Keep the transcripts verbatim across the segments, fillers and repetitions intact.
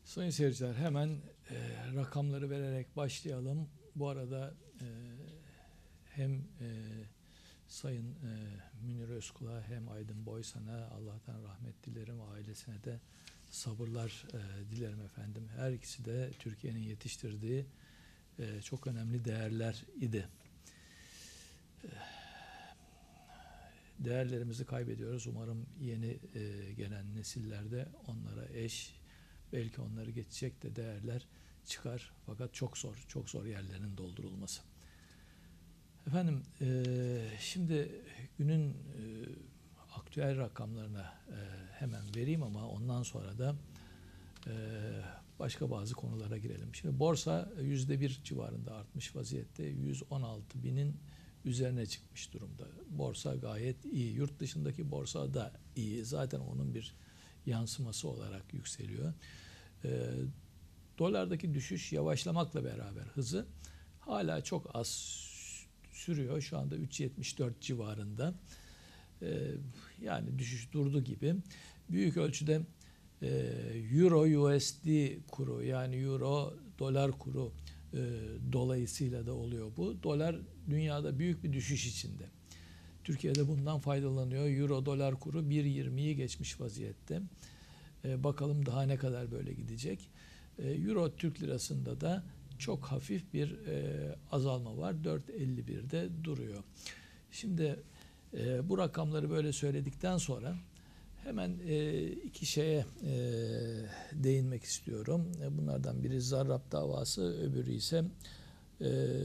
Sayın seyirciler, hemen e, rakamları vererek başlayalım. Bu arada e, hem e, Sayın e, Münir Özkul'a hem Aydın Boysan'a Allah'tan rahmet dilerim, ailesine de sabırlar e, dilerim efendim. Her ikisi de Türkiye'nin yetiştirdiği e, çok önemli değerler idi. E, değerlerimizi kaybediyoruz. Umarım yeni e, gelen nesillerde onlara eş, belki onları geçecek de değerler çıkar. Fakat çok zor, çok zor yerlerinin doldurulması. Efendim, e, şimdi günün e, aktüel rakamlarına e, hemen vereyim ama ondan sonra da e, başka bazı konulara girelim. Şimdi borsa yüzde bir civarında artmış vaziyette. yüz on altı binin üzerine çıkmış durumda. Borsa gayet iyi. Yurt dışındaki borsa da iyi. Zaten onun bir yansıması olarak yükseliyor. E, dolardaki düşüş yavaşlamakla beraber hızı hala çok az sürüyor. Şu anda üç yetmiş dört civarında. E, yani düşüş durdu gibi. Büyük ölçüde e, Euro U S D kuru, yani Euro dolar kuru e, dolayısıyla da oluyor bu. Dolar dünyada büyük bir düşüş içinde. Türkiye'de bundan faydalanıyor. Euro dolar kuru bir yirmiyi geçmiş vaziyette. E, bakalım daha ne kadar böyle gidecek. E, Euro Türk lirasında da çok hafif bir e, azalma var. dört elli birde duruyor. Şimdi e, bu rakamları böyle söyledikten sonra hemen e, iki şeye e, değinmek istiyorum. E, bunlardan biri Zarrab davası, öbürü ise e,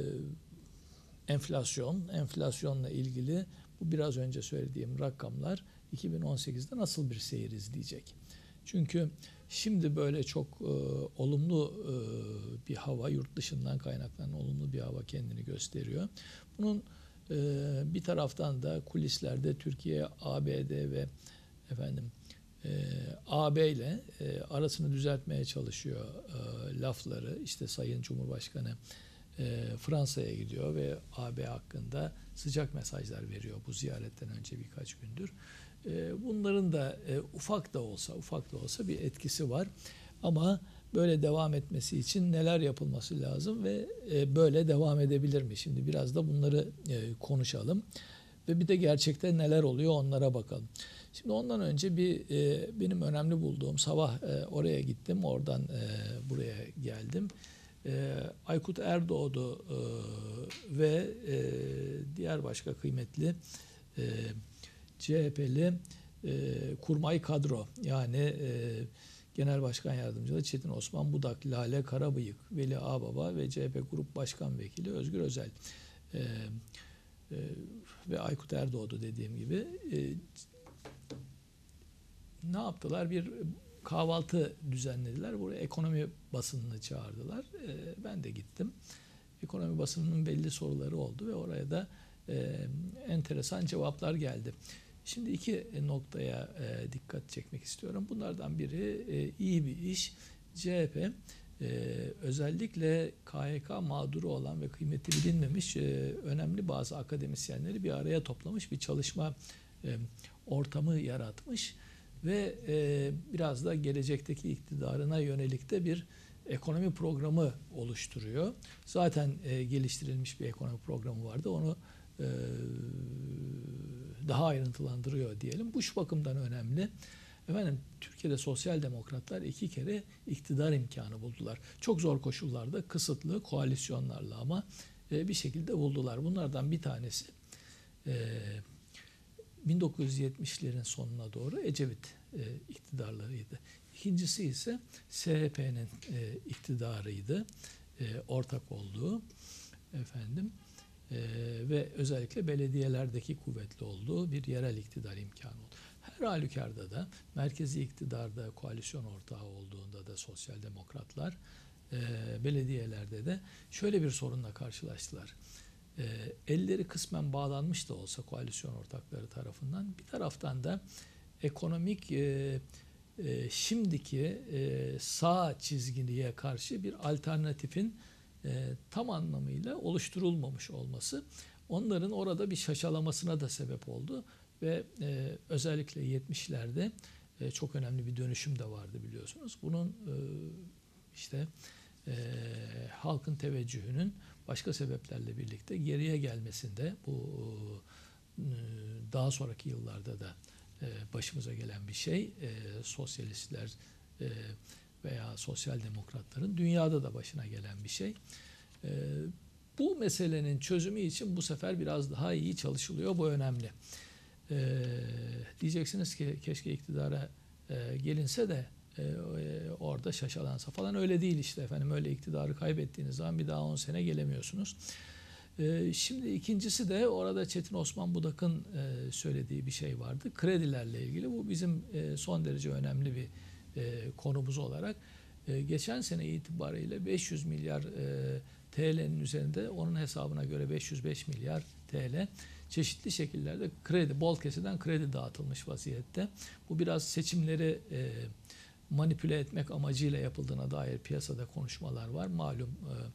enflasyon. Enflasyonla ilgili bu biraz önce söylediğim rakamlar iki bin on sekizde nasıl bir seyir izleyecek? Çünkü şimdi böyle çok e, olumlu e, bir hava, yurt dışından kaynaklanan olumlu bir hava kendini gösteriyor. Bunun e, bir taraftan da kulislerde Türkiye, A B D ve efendim e, A B ile e, arasını düzeltmeye çalışıyor e, lafları. İşte Sayın Cumhurbaşkanı e, Fransa'ya gidiyor ve A B hakkında sıcak mesajlar veriyor bu ziyaretten önce birkaç gündür. E, bunların da e, ufak da olsa ufak da olsa bir etkisi var. Ama böyle devam etmesi için neler yapılması lazım ve e, böyle devam edebilir mi? Şimdi biraz da bunları e, konuşalım. Ve bir de gerçekten neler oluyor onlara bakalım. Şimdi ondan önce bir e, benim önemli bulduğum, sabah e, oraya gittim, oradan e, buraya geldim. E, Aykut Erdoğdu e, ve e, diğer başka kıymetli e, C H P'li e, kurmay kadro, yani e, Genel Başkan Yardımcıları Çetin Osman Budak, Lale Karabıyık, Veli Ağbaba ve C H P Grup Başkan Vekili Özgür Özel e, e, ve Aykut Erdoğdu dediğim gibi e, ne yaptılar? Bir kahvaltı düzenlediler. Buraya ekonomi basınını çağırdılar. E, ben de gittim. Ekonomi basınının belli soruları oldu ve oraya da e, enteresan cevaplar geldi. Şimdi iki noktaya e, dikkat çekmek istiyorum. Bunlardan biri e, iyi bir iş. C H P e, özellikle K Y K mağduru olan ve kıymeti bilinmemiş e, önemli bazı akademisyenleri bir araya toplamış, bir çalışma e, ortamı yaratmış ve e, biraz da gelecekteki iktidarına yönelik de bir ekonomi programı oluşturuyor. Zaten e, geliştirilmiş bir ekonomi programı vardı. Onu e, daha ayrıntılandırıyor diyelim. Bu şu bakımdan önemli. Efendim, Türkiye'de sosyal demokratlar iki kere iktidar imkanı buldular. Çok zor koşullarda, kısıtlı koalisyonlarla ama e, bir şekilde buldular. Bunlardan bir tanesi e, bin dokuz yüz yetmişlerin sonuna doğru Ecevit e, iktidarlarıydı. İkincisi ise S H P'nin e, iktidarıydı, e, ortak olduğu efendim e, ve özellikle belediyelerdeki kuvvetli olduğu bir yerel iktidar imkanı oldu. Her halükarda da merkezi iktidarda koalisyon ortağı olduğunda da sosyal demokratlar e, belediyelerde de şöyle bir sorunla karşılaştılar. E, elleri kısmen bağlanmış da olsa koalisyon ortakları tarafından, bir taraftan da ekonomik e, e, şimdiki e, sağ çizgiliye karşı bir alternatifin e, tam anlamıyla oluşturulmamış olması onların orada bir şaşalamasına da sebep oldu ve e, özellikle yetmişlerde e, çok önemli bir dönüşüm de vardı biliyorsunuz. Bunun e, işte e, halkın teveccühünün başka sebeplerle birlikte geriye gelmesinde bu e, daha sonraki yıllarda da e, başımıza gelen bir şey. E, sosyalistler e, veya sosyal demokratların dünyada da başına gelen bir şey. E, bu meselenin çözümü için bu sefer biraz daha iyi çalışılıyor. Bu önemli. E, diyeceksiniz ki keşke iktidara e, gelinse de e, orada şaşalansa falan. Öyle değil işte efendim. Öyle iktidarı kaybettiğiniz zaman bir daha on sene gelemiyorsunuz. E, şimdi ikincisi de orada Çetin Osman Budak'ın e, söylediği bir şey vardı. Kredilerle ilgili. Bu bizim e, son derece önemli bir e, konumuz olarak. E, geçen sene itibariyle beş yüz milyar e, T L'nin üzerinde, onun hesabına göre beş yüz beş milyar T L çeşitli şekillerde kredi, bol keseden kredi dağıtılmış vaziyette. Bu biraz seçimleri e, manipüle etmek amacıyla yapıldığına dair piyasada konuşmalar var. Malum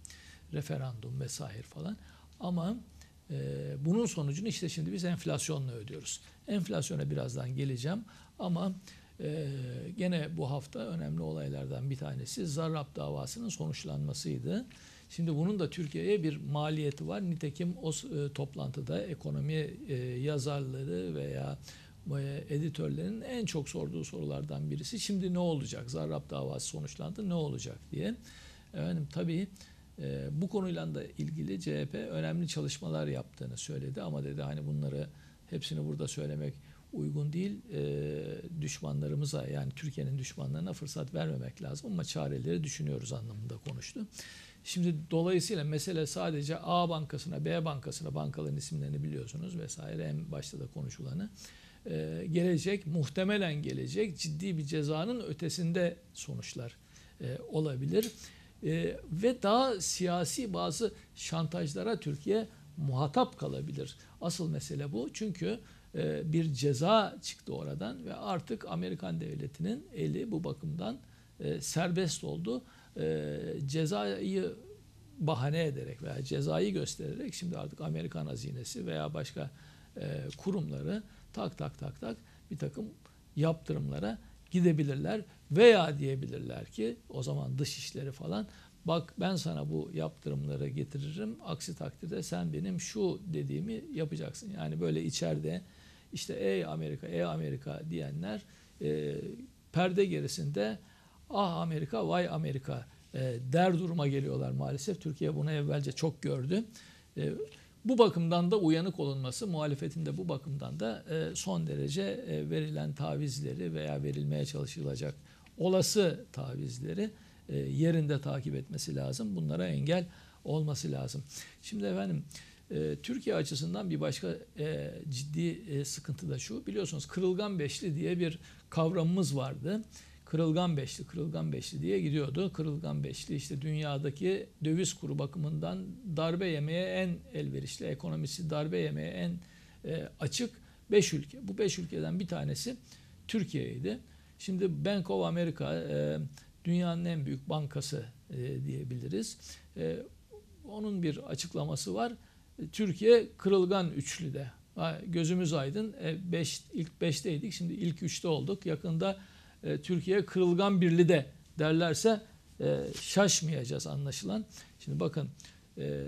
e, referandum vesaire falan. Ama e, bunun sonucunu işte şimdi biz enflasyonla ödüyoruz. Enflasyona birazdan geleceğim ama e, gene bu hafta önemli olaylardan bir tanesi Zarrab davasının sonuçlanmasıydı. Şimdi bunun da Türkiye'ye bir maliyeti var. Nitekim o e, toplantıda ekonomi e, yazarları veya e, editörlerin en çok sorduğu sorulardan birisi şimdi ne olacak? Zarrab davası sonuçlandı, ne olacak diye. Efendim tabii e, bu konuyla da ilgili C H P önemli çalışmalar yaptığını söyledi ama dedi hani bunları hepsini burada söylemek uygun değil. E, düşmanlarımıza yani Türkiye'nin düşmanlarına fırsat vermemek lazım ama çareleri düşünüyoruz anlamında konuştu. Şimdi dolayısıyla mesele sadece A bankasına, B bankasına, bankaların isimlerini biliyorsunuz vesaire en başta da konuşulanı e, gelecek, muhtemelen gelecek ciddi bir cezanın ötesinde sonuçlar e, olabilir. E, ve daha siyasi bazı şantajlara Türkiye muhatap kalabilir. Asıl mesele bu çünkü e, bir ceza çıktı oradan ve artık Amerikan devletinin eli bu bakımdan e, serbest oldu. E, cezayı bahane ederek veya cezayı göstererek şimdi artık Amerikan hazinesi veya başka e, kurumları tak tak tak tak bir takım yaptırımlara gidebilirler veya diyebilirler ki o zaman dışişleri falan bak ben sana bu yaptırımları getiririm aksi takdirde sen benim şu dediğimi yapacaksın. Yani böyle içeride işte ey Amerika ey Amerika diyenler e, perde gerisinde ah Amerika vay Amerika e, der duruma geliyorlar maalesef. Türkiye bunu evvelce çok gördü. E, bu bakımdan da uyanık olunması, muhalefetin de bu bakımdan da e, son derece e, verilen tavizleri veya verilmeye çalışılacak olası tavizleri e, yerinde takip etmesi lazım. Bunlara engel olması lazım. Şimdi efendim e, Türkiye açısından bir başka e, ciddi e, sıkıntı da şu. Biliyorsunuz kırılgan beşli diye bir kavramımız vardı. Kırılgan beşli, kırılgan beşli diye gidiyordu. Kırılgan beşli işte dünyadaki döviz kuru bakımından darbe yemeye en elverişli, ekonomisi darbe yemeye en e, açık beş ülke. Bu beş ülkeden bir tanesi Türkiye'ydi. Şimdi Bank of America e, dünyanın en büyük bankası e, diyebiliriz. E, onun bir açıklaması var. Türkiye kırılgan üçlüde. Ha, gözümüz aydın. E, beş, ilk beşteydik. Şimdi ilk üçte olduk. Yakında e, Türkiye kırılgan birlide derlerse e, şaşmayacağız anlaşılan. Şimdi bakın e,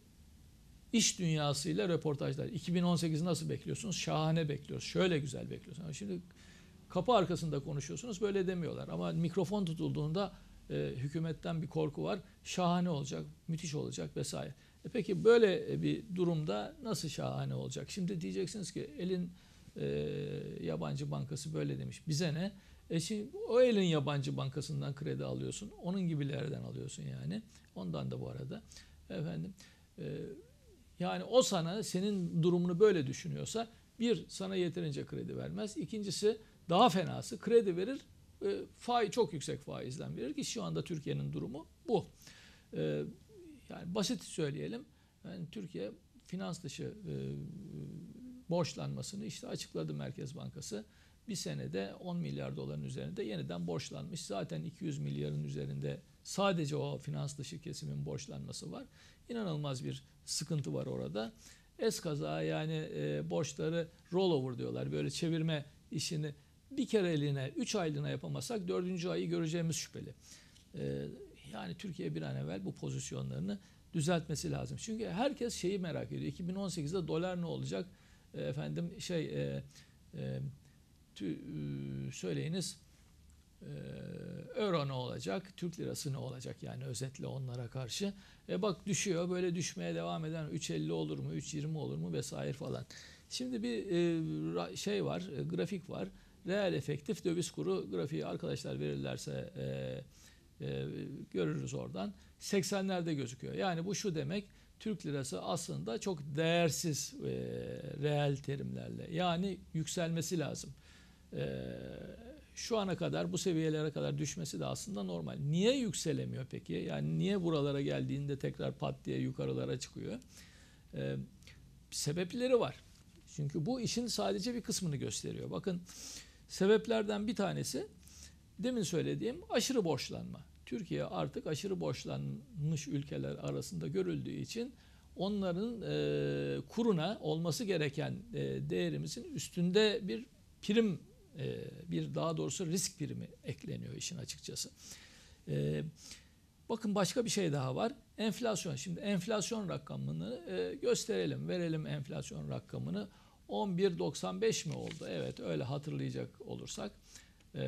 iş dünyasıyla röportajlar. iki bin on sekiz nasıl bekliyorsunuz? Şahane bekliyoruz. Şöyle güzel bekliyorsunuz. Şimdi kapı arkasında konuşuyorsunuz. Böyle demiyorlar. Ama mikrofon tutulduğunda e, hükümetten bir korku var. Şahane olacak, müthiş olacak vesaire. E peki böyle bir durumda nasıl şahane olacak? Şimdi diyeceksiniz ki elin e, yabancı bankası böyle demiş. Bize ne? E şimdi o elin yabancı bankasından kredi alıyorsun. Onun gibilerden alıyorsun yani. Ondan da bu arada. Efendim e, yani o sana senin durumunu böyle düşünüyorsa bir sana yeterince kredi vermez. İkincisi daha fenası kredi verir. E, faiz çok yüksek faizden verir ki şu anda Türkiye'nin durumu bu. E, yani basit söyleyelim. Yani Türkiye finans dışı e, borçlanmasını işte açıkladı Merkez Bankası. Bir senede on milyar doların üzerinde yeniden borçlanmış. Zaten iki yüz milyarın üzerinde sadece o finans dışı kesimin borçlanması var. İnanılmaz bir sıkıntı var orada. Eskaza yani e, borçları rollover diyorlar. Böyle çevirme işini bir kereliğine, üç aylığına yapamazsak dördüncü ayı göreceğimiz şüpheli. Ee, yani Türkiye bir an evvel bu pozisyonlarını düzeltmesi lazım. Çünkü herkes şeyi merak ediyor. iki bin on sekizde dolar ne olacak? E, efendim şey e, e, tü, e, söyleyiniz e, euro ne olacak? Türk lirası ne olacak? Yani özetle onlara karşı. E bak düşüyor. Böyle düşmeye devam eden üç elli olur mu? üç yirmi olur mu? Vesaire falan. Şimdi bir e, şey var. E, grafik var. Reel efektif döviz kuru grafiği arkadaşlar verirlerse e, e, görürüz oradan. seksenlerde gözüküyor. Yani bu şu demek. Türk lirası aslında çok değersiz e, reel terimlerle. Yani yükselmesi lazım. E, şu ana kadar bu seviyelere kadar düşmesi de aslında normal. Niye yükselemiyor peki? Yani niye buralara geldiğinde tekrar pat diye yukarılara çıkıyor? E, sebepleri var. Çünkü bu işin sadece bir kısmını gösteriyor. Bakın sebeplerden bir tanesi demin söylediğim aşırı borçlanma. Türkiye artık aşırı borçlanmış ülkeler arasında görüldüğü için onların e, kuruna olması gereken e, değerimizin üstünde bir prim, e, bir daha doğrusu risk primi ekleniyor işin açıkçası. E, bakın başka bir şey daha var. Enflasyon. Şimdi enflasyon rakamını e, gösterelim, verelim enflasyon rakamını. on bir doksan beş mi oldu? Evet, öyle hatırlayacak olursak. Ee,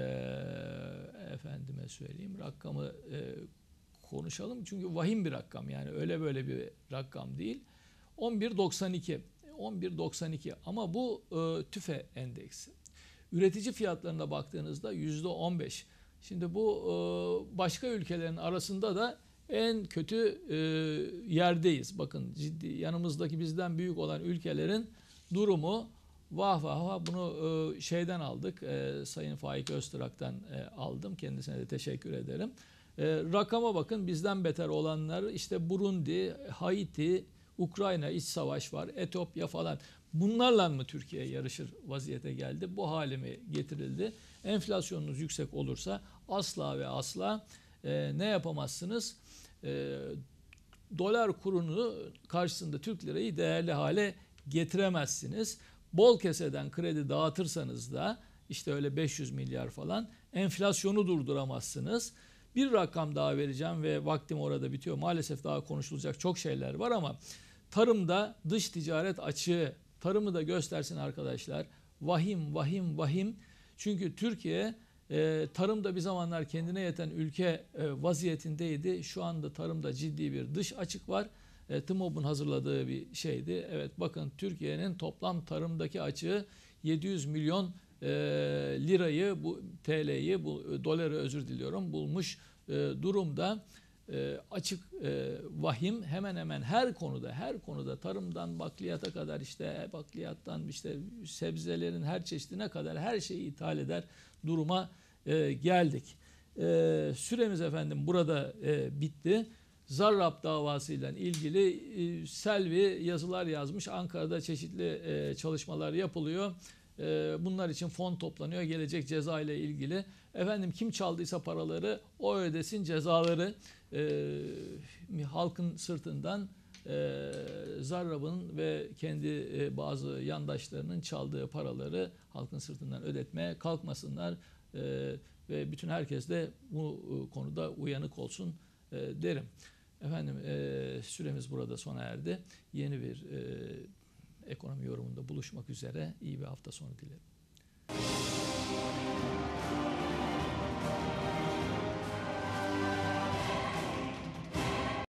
efendime söyleyeyim rakamı e, konuşalım çünkü vahim bir rakam, yani öyle böyle bir rakam değil. on bir doksan iki on bir doksan iki ama bu e, TÜFE endeksi. Üretici fiyatlarına baktığınızda yüzde on beş. Şimdi bu e, başka ülkelerin arasında da en kötü e, yerdeyiz. Bakın ciddi, yanımızdaki bizden büyük olan ülkelerin durumu vah vah vah. Bunu e, şeyden aldık. E, Sayın Faik Öztürk'ten e, aldım. Kendisine de teşekkür ederim. E, rakama bakın, bizden beter olanlar işte Burundi, Haiti, Ukrayna iç savaş var, Etiyopya falan. Bunlarla mı Türkiye yarışır vaziyete geldi? Bu hale mi getirildi? Enflasyonunuz yüksek olursa asla ve asla e, ne yapamazsınız? E, dolar kurunu karşısında Türk lirayı değerli hale getiremezsiniz. Bol keseden kredi dağıtırsanız da işte öyle beş yüz milyar falan enflasyonu durduramazsınız. Bir rakam daha vereceğim ve vaktim orada bitiyor. Maalesef daha konuşulacak çok şeyler var ama tarımda dış ticaret açığı, tarımı da göstersin arkadaşlar. Vahim, vahim, vahim. Çünkü Türkiye e, tarımda bir zamanlar kendine yeten ülke e, vaziyetindeydi. Şu anda tarımda ciddi bir dış açık var. E, TMOB'un hazırladığı bir şeydi. Evet bakın, Türkiye'nin toplam tarımdaki açığı yedi yüz milyon e, lirayı, bu T L'yi, bu doları özür diliyorum, bulmuş e, durumda. E, açık e, vahim, hemen hemen her konuda, her konuda tarımdan bakliyata kadar, işte bakliyattan işte sebzelerin her çeşidine kadar her şeyi ithal eder duruma e, geldik. E, süremiz efendim burada e, bitti. Zarrab davasıyla ilgili e, Selvi yazılar yazmış. Ankara'da çeşitli e, çalışmalar yapılıyor. E, bunlar için fon toplanıyor. Gelecek ceza ile ilgili. Efendim kim çaldıysa paraları o ödesin cezaları. E, halkın sırtından e, Zarrab'ın ve kendi e, bazı yandaşlarının çaldığı paraları halkın sırtından ödetmeye kalkmasınlar. E, ve bütün herkes de bu e, konuda uyanık olsun e, derim. Efendim e, süremiz burada sona erdi. Yeni bir e, ekonomi yorumunda buluşmak üzere. İyi bir hafta sonu dilerim.